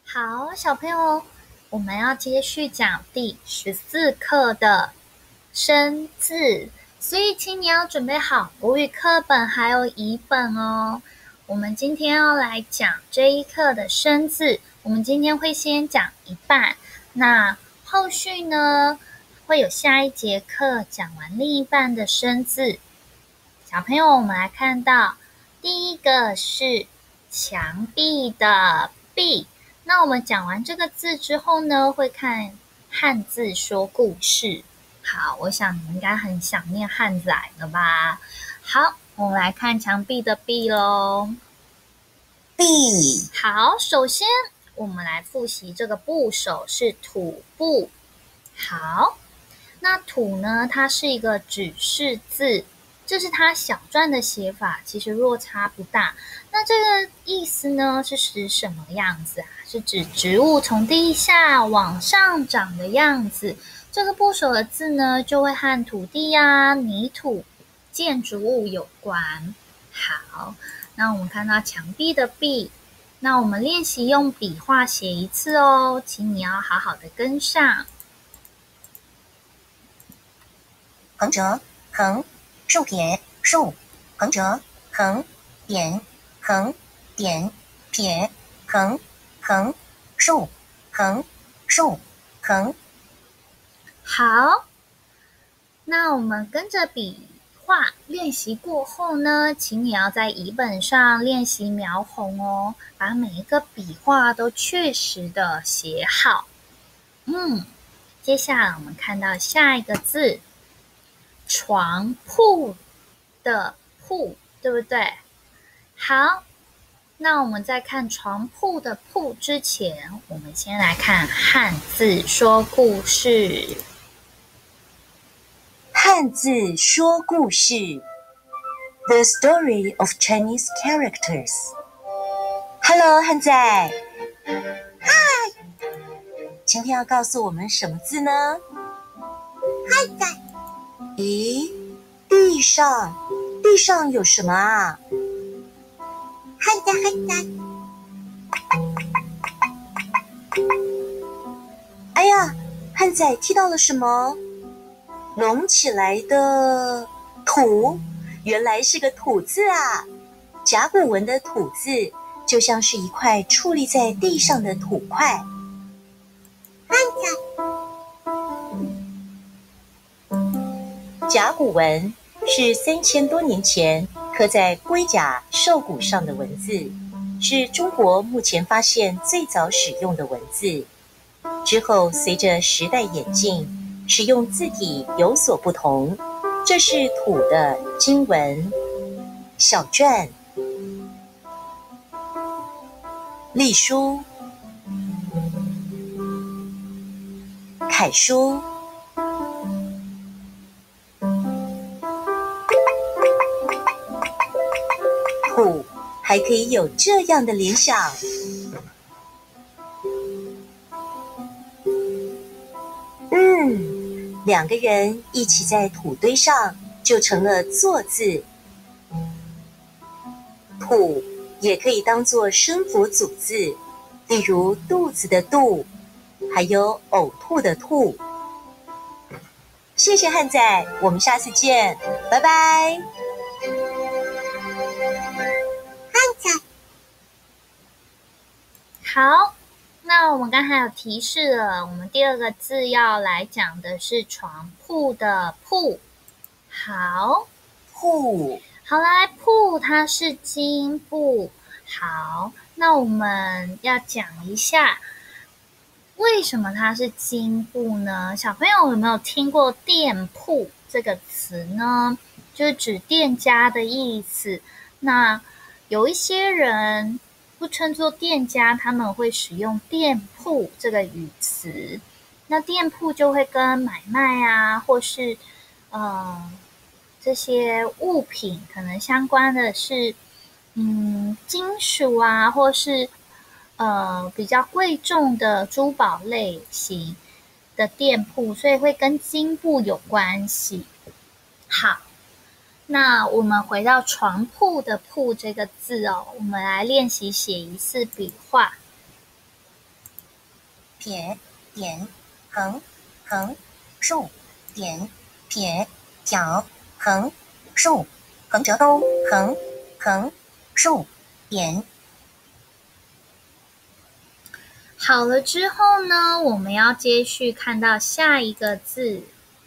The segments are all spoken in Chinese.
好，小朋友，我们要继续讲第14课的生字，所以请你要准备好国语课本还有译本哦。我们今天要来讲这一课的生字，我们今天会先讲一半，那后续呢会有下一节课讲完另一半的生字。小朋友，我们来看到第一个是墙壁的壁。那我们讲完这个字之后呢，会看汉字说故事。好，我想你应该很想念汉仔了吧？好，我们来看墙壁的壁咯。 壁。 好，首先我们来复习这个部首是土部。好，那土呢，它是一个指示字，这是它小篆的写法，其实落差不大。那这个意思呢，是指什么样子啊？是指植物从地下往上长的样子。这个部首的字呢，就会和土地啊、泥土、建筑物有关。好，那我们看到墙壁的壁，那我们练习用笔画写一次哦，请你要好好的跟上。 横折横，竖撇竖，横折横，点横点撇横横竖横竖横。 好，那我们跟着笔画练习过后呢，请你要在译本上练习描红哦，把每一个笔画都确实的写好。接下来我们看到下一个字，床铺的铺，对不对？好，那我们在看床铺的铺之前，我们先来看汉字说故事。 汉字说故事 The story of Chinese characters. Hello， 汉仔。嗨。今天要告诉我们什么字呢？汉仔。咦，地上有什么啊？汉仔。哎呀，汉仔踢到了什么？隆起来的土，原来是个土字啊！甲骨文的土字就像是一块矗立在地上的土块。甲骨文是3000多年前刻在龟甲兽骨上的文字，是中国目前发现最早使用的文字。之后随着时代演进，使用字体有所不同。这是土的金文、小篆、隶书、楷书。土还可以有这样的联想。两个人一起在土堆上，就成了坐字。土也可以当作声符组字，例如肚子的肚，还有呕吐的吐。谢谢汉仔，我们下次见，拜拜。汉仔。 好，那我们刚才有提示了，我们第二个字要来讲的是床铺的铺。好， 铺。 好来，铺它是金布。好，那我们要讲一下为什么它是金布呢？小朋友有没有听过店铺这个词呢？就是指店家的意思。那有一些人不称作店家，他们会使用店铺这个语词。那店铺就会跟买卖啊，或是这些物品可能相关的是金属啊，或是比较贵重的珠宝类型的店铺，所以会跟金布有关系。好，那我们回到床铺的铺这个字哦，我们来练习写一次笔画。 撇点横横竖点撇挑横竖横折钩横横竖点。 好了之后呢，我们要接续看到下一个字。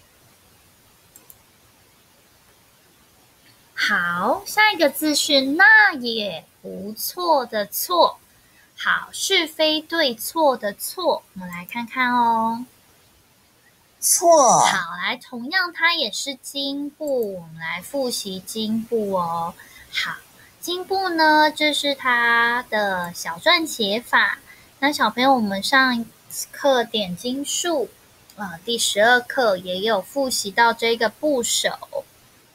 好，下一个字是那也不错的错。好，是非对错的错，我们来看看哦。 错。 好，来，同样它也是金部，我们来复习金部哦。好，金部呢，这是它的小篆写法。那小朋友，我们上课点金术第12课也有复习到这个部首。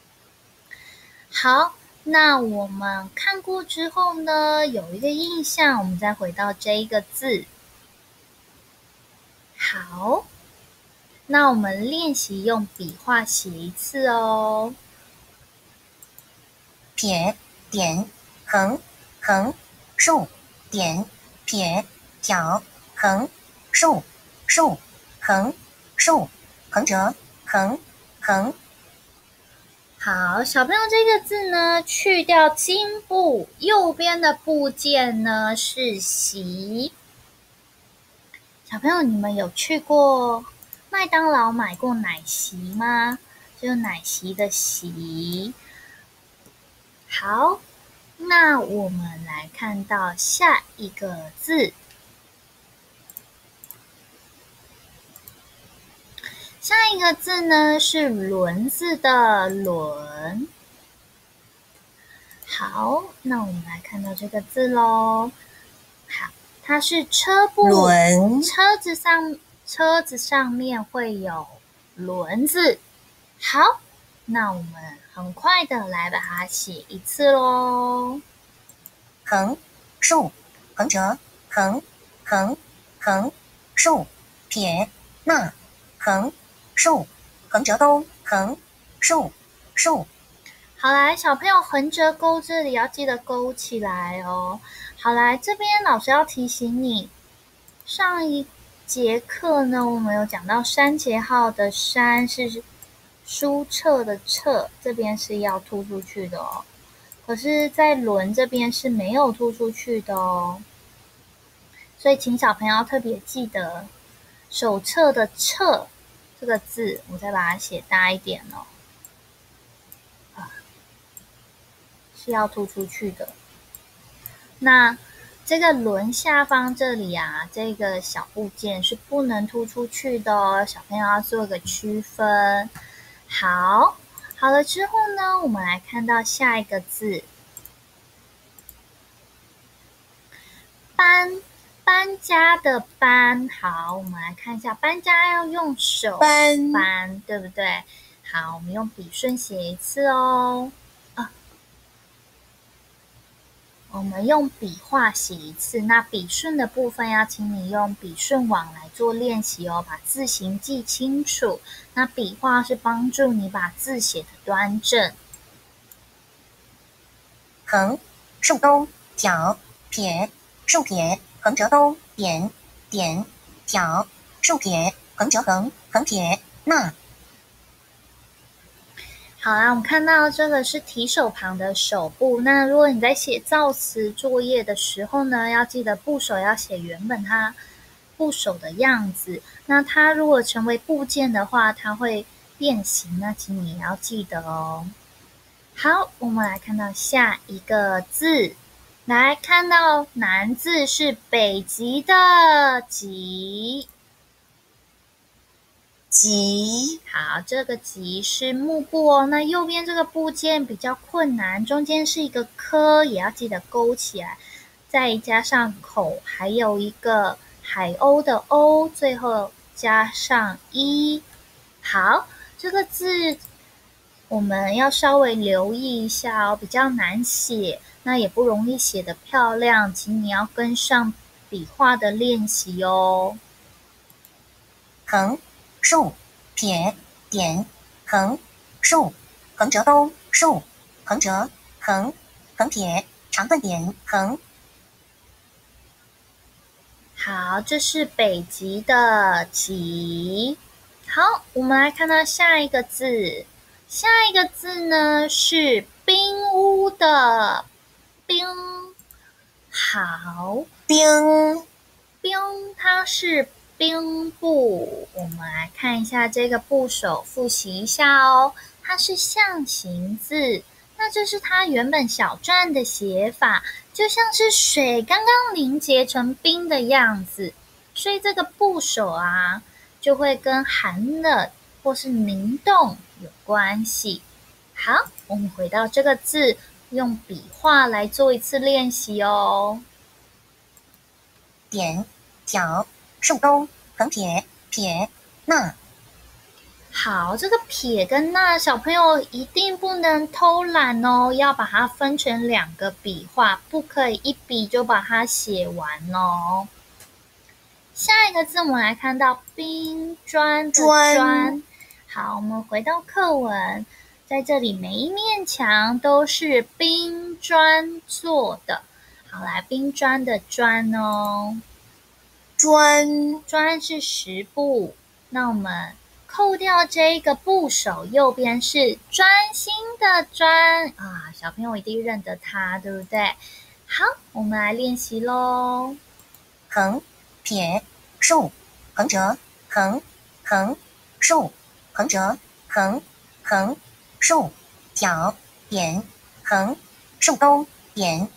好，那我们看过之后呢，有一个印象，我们再回到这一个字。好，那我们练习用笔画写一次哦。 撇点横横竖点撇挑横竖竖横竖横折横横。 好，小朋友，这个字呢，去掉金部，右边的部件呢是席。小朋友，你们有去过麦当劳买过奶昔吗？就是奶昔的昔。好，那我们来看到下一个字。下一个字呢是轮子的轮。好，那我们来看到这个字咯。好，它是车部， 轮， 车子上面会有轮子。好，那我们很快的来把它写一次咯。 横竖横折横横横竖撇捺横竖横折钩横竖竖。 好来，小朋友横折钩这里要记得勾起来哦。好来，这边老师要提醒你，上一节课呢，我们有讲到删节号的删是书册的册，这边是要突出去的哦。可是，在轮这边是没有突出去的哦。所以，请小朋友要特别记得手册的册这个字，我再把它写大一点哦。是要突出去的。那这个轮下方这里啊，这个小部件是不能突出去的哦，小朋友要做个区分。好了之后呢，我们来看到下一个字，搬家的搬。好，我们来看一下，搬家要用手搬，对不对？好，我们用笔顺写一次哦。我们用笔画写一次，那笔顺的部分要请你用笔顺网来做练习哦，把字形记清楚。那笔画是帮助你把字写得端正。 横竖钩挑撇竖撇横折钩点点挑竖撇横折横横撇捺。 好啦，我们看到这个是提手旁的手部。那如果你在写造词作业的时候呢，要记得部首要写原本它部首的样子。那它如果成为部件的话，它会变形，那请你也要记得哦。好，我们来看到下一个字，来看到南字是北极的极。 极， 好，这个极是木部哦。那右边这个部件比较困难，中间是一个科，也要记得勾起来，再加上口，还有一个海鸥的鸥，最后加上一。好，这个字我们要稍微留意一下哦，比较难写，那也不容易写得漂亮，请你要跟上笔画的练习哦。 横竖撇点横竖横折钩竖横折横横撇长顿点横。 好，这是北极的极。好，我们来看到下一个字。下一个字呢是冰屋的冰。好， 冰它是冰部。我们来看一下这个部首，复习一下哦。它是象形字，那这是它原本小篆的写法，就像是水刚刚凝结成冰的样子，所以这个部首啊，就会跟寒冷或是凝冻有关系。好，我们回到这个字，用笔画来做一次练习哦。 点条竖钩横撇撇捺。 好，这个撇跟捺，小朋友一定不能偷懒哦，要把它分成2个笔画，不可以一笔就把它写完哦。下一个字我们来看到冰砖的砖。好，我们回到课文，在这里每一面墙都是冰砖做的。好，来冰砖的砖哦。砖是10部，那我们扣掉这一个部首，右边是专心的专啊，小朋友一定认得它，对不对？好，我们来练习咯。 横撇竖横折横横竖横折横横竖挑点横竖钩点。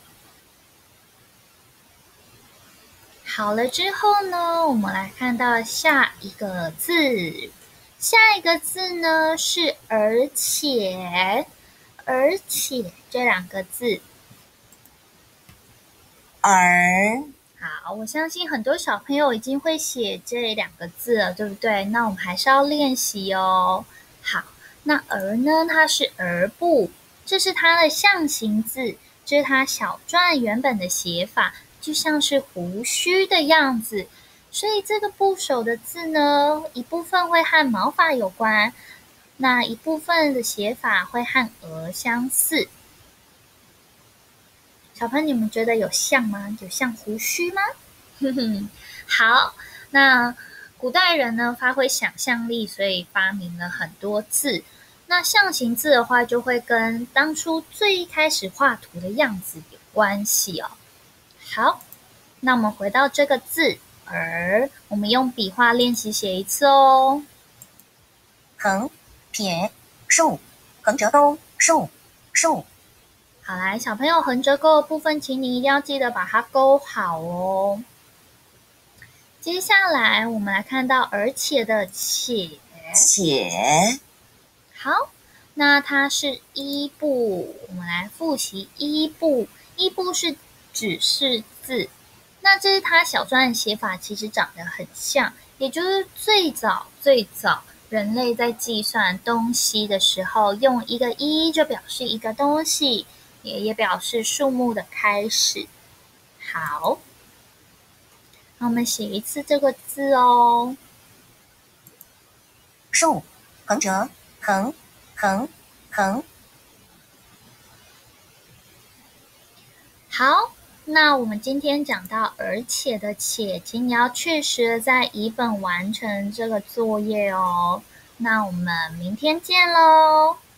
好了之后呢，我们来看到下一个字。下一个字呢是而且，而且这2个字。 而好，我相信很多小朋友已经会写这2个字了，对不对？那我们还是要练习哦。好，那而呢，它是儿部，这是它的象形字，这是它小篆原本的写法，就像是胡须的样子。所以这个部首的字呢，一部分会和毛发有关，那一部分的写法会和鹅相似。小朋友，你们觉得有像吗？有像胡须吗？好，那古代人呢发挥想象力，所以发明了很多字。那象形字的话，就会跟当初最一开始画图的样子有关系哦。好，那我们回到这个字而，我们用笔画练习写一次哦。 横撇竖横折钩竖竖。 好，来，小朋友横折钩的部分，请你一定要记得把它勾好哦。接下来我们来看到而且的且。好，那它是一部，我们来复习一部。一部是指示字，那这是它小篆的写法，其实长得很像，也就是最早人类在计算东西的时候，用一个一就表示一个东西，也表示数目的开始。好，那我们写一次这个字哦。 竖横折横横横。 好，那我们今天讲到而且的且，请你要确实的在乙本完成这个作业哦。那我们明天见喽。